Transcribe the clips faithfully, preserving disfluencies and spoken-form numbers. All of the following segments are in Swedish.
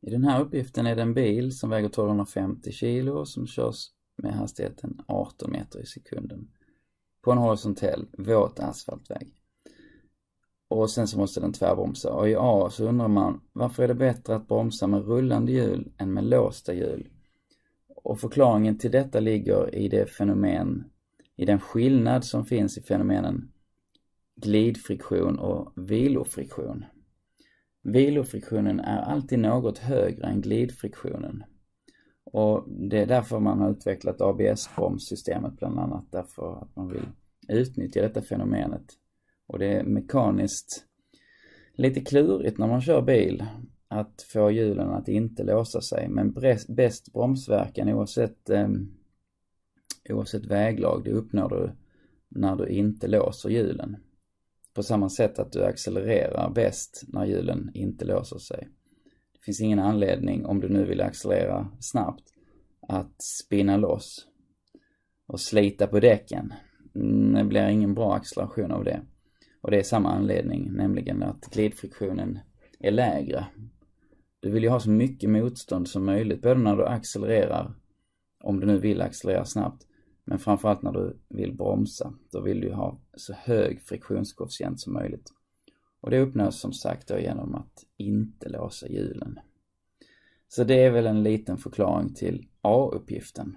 I den här uppgiften är det en bil som väger tolvhundrafemtio kilo som körs med hastigheten arton meter i sekunden på en horisontell våt asfaltväg. Och sen så måste den tvärbromsa. Och i A så undrar man, varför är det bättre att bromsa med rullande hjul än med låsta hjul? Och förklaringen till detta ligger i det fenomen, i den skillnad som finns i fenomenen glidfriktion och vilofriktion. Vilofriktionen är alltid något högre än glidfriktionen. Och det är därför man har utvecklat A B S-bromssystemet bland annat, därför att man vill utnyttja detta fenomenet. Och det är mekaniskt lite klurigt när man kör bil att få hjulen att inte låsa sig. Men bäst bromsverkan oavsett, eh, oavsett väglag, det uppnår du när du inte låser hjulen. På samma sätt att du accelererar bäst när hjulen inte låser sig. Det finns ingen anledning, om du nu vill accelerera snabbt, att spinna loss och slita på däcken. Det blir ingen bra acceleration av det. Och det är samma anledning, nämligen att glidfriktionen är lägre. Du vill ju ha så mycket motstånd som möjligt, både när du accelererar, om du nu vill accelerera snabbt, men framförallt när du vill bromsa. Då vill du ha så hög friktionskoefficient som möjligt. Och det uppnås som sagt då genom att inte låsa hjulen. Så det är väl en liten förklaring till A-uppgiften.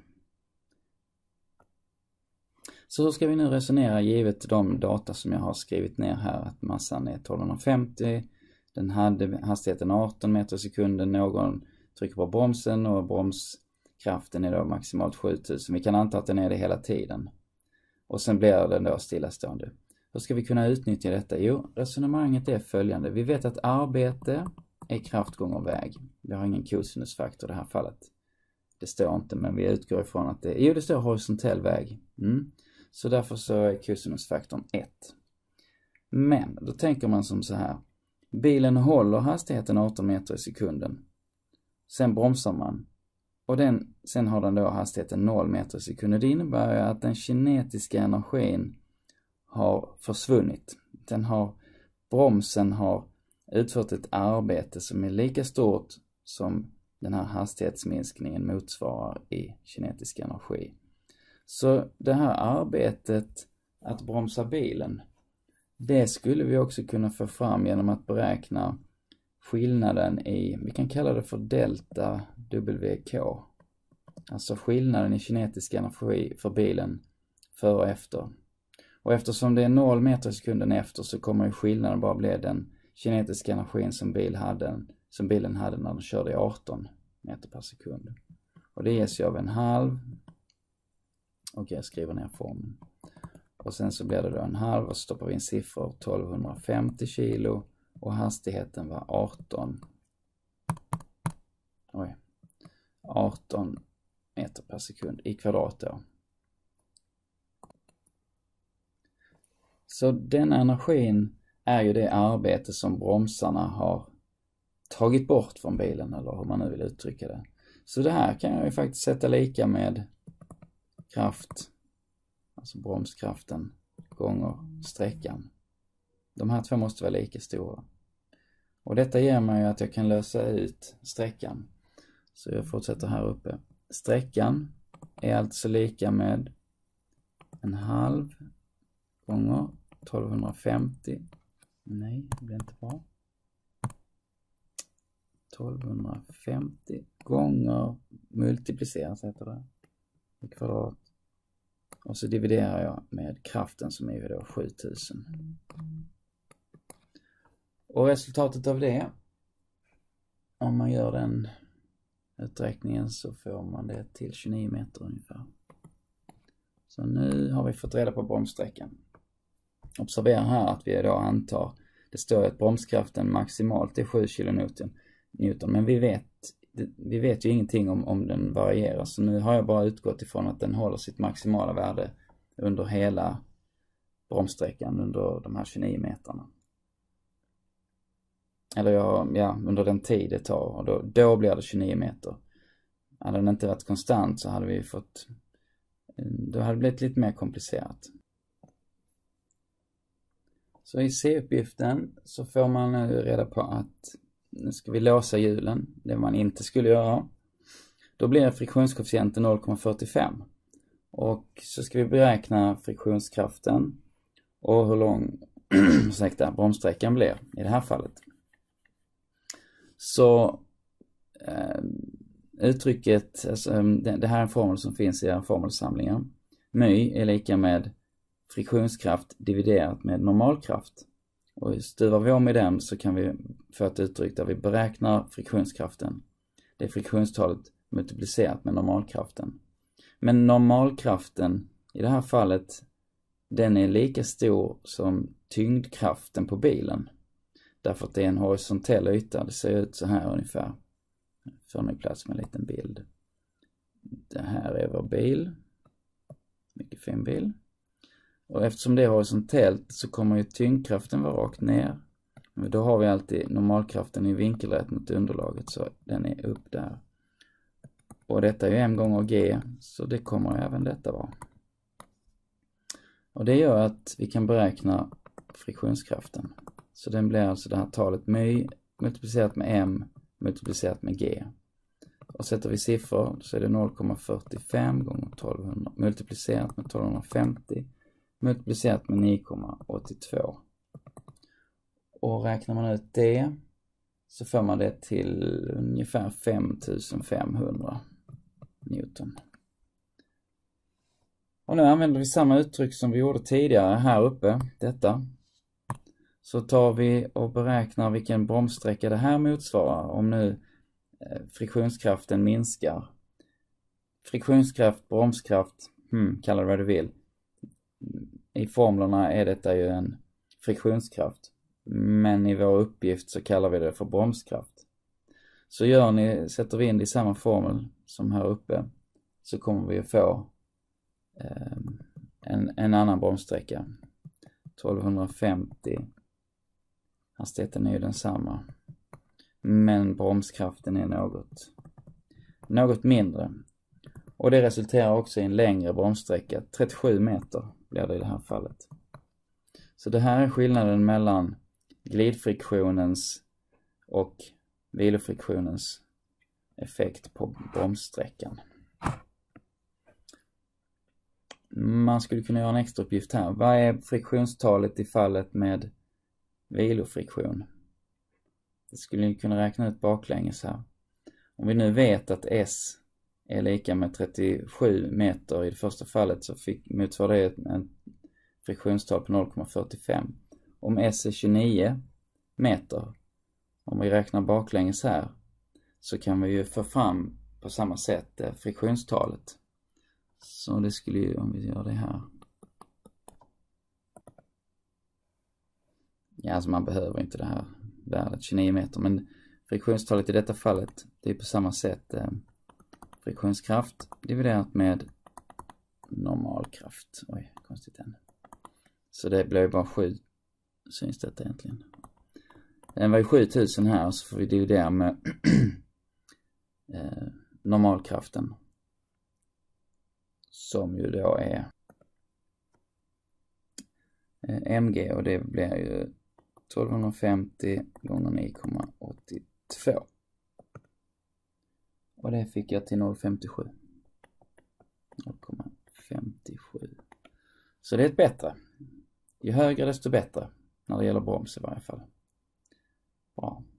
Så hur ska vi nu resonera givet de data som jag har skrivit ner här, att massan är tolvhundrafemtio, den hade hastigheten arton meter i sekunden, någon trycker på bromsen och bromskraften är då maximalt sju tusen. Vi kan anta att den är det hela tiden. Och sen blir den då stillastående. Hur ska vi kunna utnyttja detta? Jo, resonemanget är följande. Vi vet att arbete är kraft gånger väg. Vi har ingen cosinusfaktor i det här fallet. Det står inte, men vi utgår ifrån att det, jo, det står horisontell väg. Mm. Så därför så är cosinusfaktorn ett. Men då tänker man som så här. Bilen håller hastigheten arton meter i sekunden. Sen bromsar man. Och den, sen har den då hastigheten noll meter i sekunden. Det innebär att den kinetiska energin har försvunnit. Den har, bromsen har utfört ett arbete som är lika stort som den här hastighetsminskningen motsvarar i kinetisk energi. Så det här arbetet att bromsa bilen, det skulle vi också kunna få fram genom att beräkna skillnaden i, vi kan kalla det för delta W K. Alltså skillnaden i kinetisk energi för bilen före och efter. Och eftersom det är noll meter i sekunden efter så kommer ju skillnaden bara bli den kinetiska energin som, bil hade, som bilen hade när den körde i arton meter per sekund. Och det ges ju av en halv. Och jag skriver ner formen. Och sen så blir det då en halv och så stoppar vi in siffror tolvhundrafemtio kilo och hastigheten var arton. Oj. arton meter per sekund i kvadrat då. Så den energin är ju det arbete som bromsarna har tagit bort från bilen, eller hur man nu vill uttrycka det. Så det här kan jag ju faktiskt sätta lika med kraft, alltså bromskraften gånger sträckan. De här två måste vara lika stora. Och detta ger mig att jag kan lösa ut sträckan. Så jag fortsätter här uppe. Sträckan är alltså lika med en halv gånger tolvhundrafemtio. Nej, det blir inte bra. tolvhundrafemtio gånger multipliceras heter det i kvadrat. Och så dividerar jag med kraften som är då sju tusen. Och resultatet av det, om man gör den uträkningen, så får man det till tjugonio meter ungefär. Så nu har vi fått reda på bromssträckan. Observera här att vi då antar, det står att bromskraften maximalt är sju kilonewton. Men vi vet, vi vet ju ingenting om, om den varierar. Så nu har jag bara utgått ifrån att den håller sitt maximala värde under hela bromssträckan, under de här tjugonio metrarna. Eller ja, ja, under den tid det tar. Och då, då blir det tjugonio meter. Hade den inte varit konstant så hade vi fått, då hade det blivit lite mer komplicerat. Så i C-uppgiften så får man reda på att nu ska vi låsa hjulen, det man inte skulle göra. Då blir friktionskoefficienten noll komma fyrtiofem. Och så ska vi beräkna friktionskraften och hur lång ursäkta, bromssträckan blir i det här fallet. Så eh, uttrycket, alltså, det, det här är en formel som finns i formelsamlingen. My är lika med friktionskraft dividerat med normalkraft. Och stuvar vi om i den så kan vi få ett uttryck där vi beräknar friktionskraften. Det är friktionstalet multiplicerat med normalkraften. Men normalkraften i det här fallet, den är lika stor som tyngdkraften på bilen. Därför att det är en horisontell yta. Det ser ut så här ungefär. Får ni plats med en liten bild. Det här är vår bil. Mycket fin bil. Och eftersom det är horisontellt så kommer ju tyngdkraften vara rakt ner. Men då har vi alltid normalkraften i vinkelrätt mot underlaget, så den är upp där. Och detta är ju m gånger g, så det kommer även detta vara. Och det gör att vi kan beräkna friktionskraften. Så den blir alltså det här talet my multiplicerat med m multiplicerat med g. Och sätter vi siffror så är det noll komma fyrtiofem gånger tolvhundra multiplicerat med tolvhundrafemtio multiplicerat med nio komma åttiotvå. Och räknar man ut det så får man det till ungefär fem tusen femhundra newton. Och nu använder vi samma uttryck som vi gjorde tidigare här uppe, detta. Så tar vi och beräknar vilken bromssträcka det här motsvarar om nu friktionskraften minskar. Friktionskraft, bromskraft, hmm, kalla det vad du vill. I formlerna är detta ju en friktionskraft. Men i vår uppgift så kallar vi det för bromskraft. Så gör ni, sätter vi in det i samma formel som här uppe, så kommer vi att få eh, en, en annan bromssträcka. tolvhundrafemtio. Hastigheten är ju densamma. Men bromskraften är något, något mindre. Och det resulterar också i en längre bromssträcka. trettiosju meter blir det i det här fallet. Så det här är skillnaden mellan glidfriktionens och vilofriktionens effekt på bromssträckan. Man skulle kunna göra en extra uppgift här. Vad är friktionstalet i fallet med vilofriktion? Det skulle ni kunna räkna ut baklänges här. Om vi nu vet att S är lika med trettiosju meter i det första fallet, så fick, motsvarar det en friktionstal på noll komma fyrtiofem. Om S är tjugonio meter, om vi räknar baklänges här, så kan vi ju få fram på samma sätt eh, friktionstalet. Så det skulle ju, om vi gör det här. Ja, alltså man behöver inte det här värdet tjugonio meter, men friktionstalet i detta fallet, det är på samma sätt eh, friktionskraft dividerat med normalkraft. Oj, konstigt än. Så det blir bara sju, syns detta egentligen. Den var ju sjutusen här, så får vi dividera med eh, normalkraften. Som ju då är eh, mg, och det blir ju tolvhundrafemtio gånger nio komma åttiotvå. Och det fick jag till noll komma femtiosju. noll komma femtiosju. Så det är ett bättre. Ju högre desto bättre när det gäller broms i varje fall. Bra.